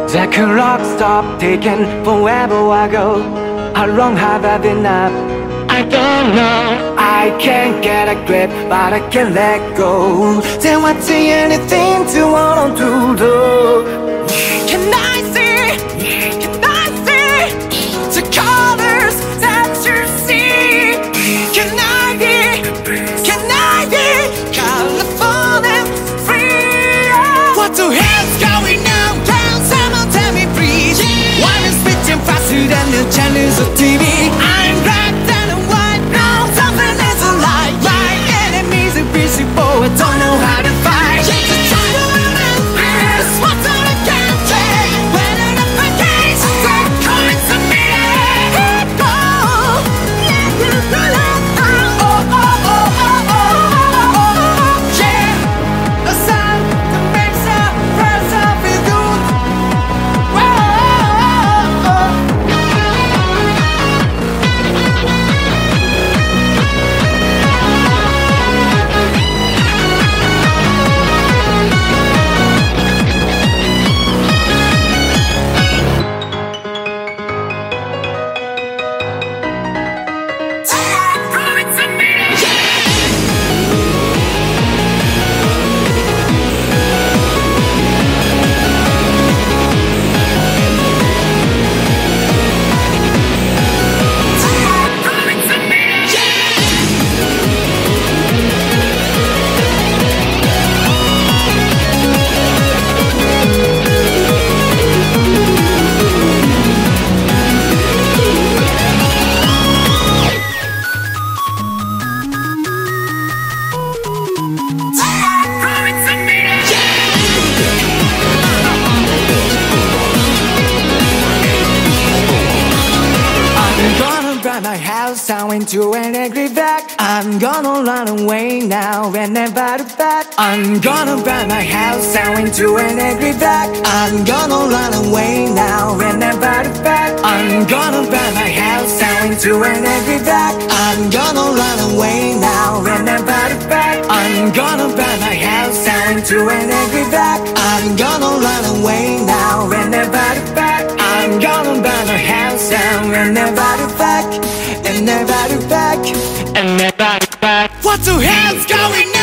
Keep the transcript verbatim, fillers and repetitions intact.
The clock stopped ticking forever ago. How long have I been up? I don't know. I can't get a grip, but I can't let go. There wasn't anything to hold on to though. Can I see? Can I see the colors that you see? Can I be? Can I be colorful and free? What the hell's going on? Can someone tell me please? Why am I switching faster than the channels of T V? I'm black and white now. Something is a lie. My enemies are busy, but I don't know how to fight. My house down into an angry back. I'm gonna run away now and never look back. I'm gonna run my house down into an angry back. I'm gonna run away now and never look back. I'm gonna run my house down into an angry back. I'm gonna run away now and never look back. I'm gonna run my house down into an angry back. I'm gonna run away now and never look back. I'm gonna burn my house down and never look back. And never look back. And never look back. What the hell's going on?